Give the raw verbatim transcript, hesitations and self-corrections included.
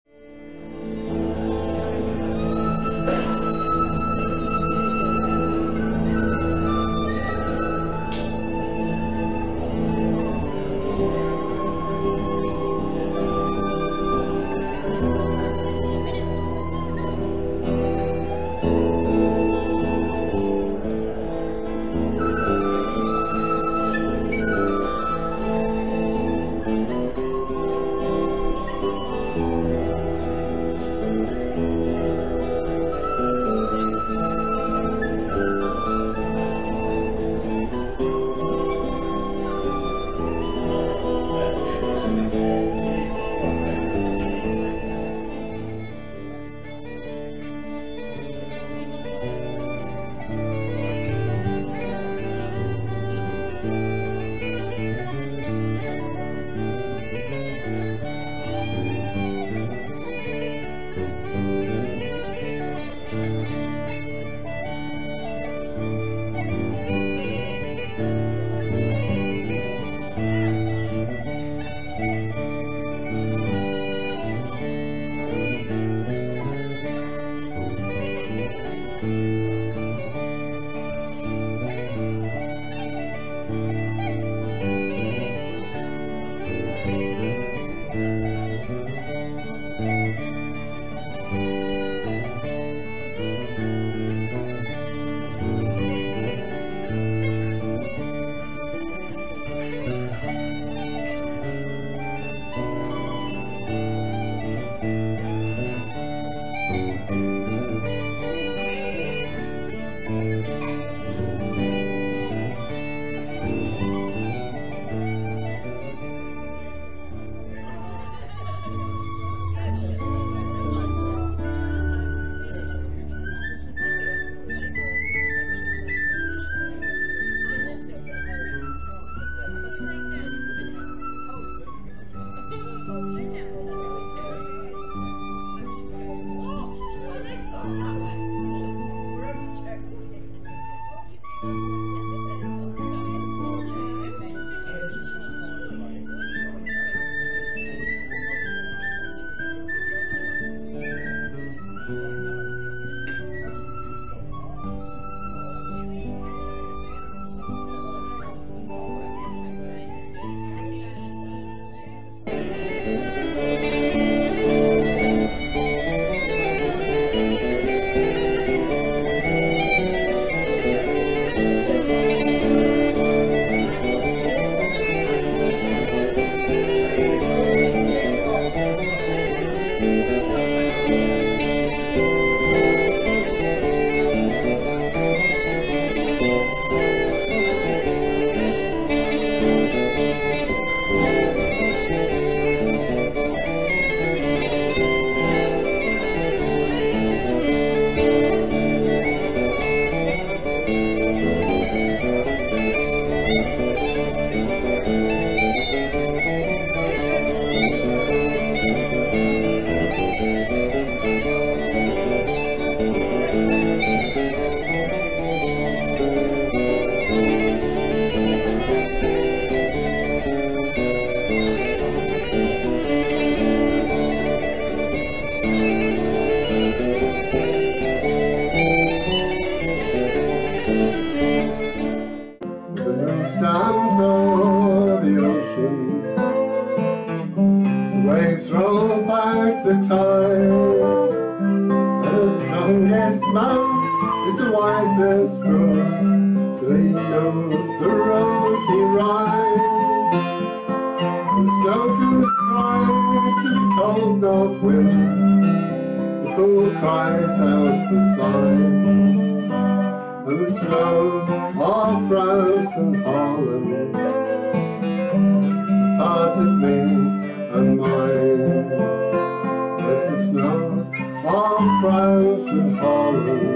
waves roll back the tide. The youngest man is the wisest fool, till he knows the road he rides. The snow goose cries to the cold north wind, the fool cries out for signs. And the snows of France and Holland parted me and mine. As the snows of France and Holland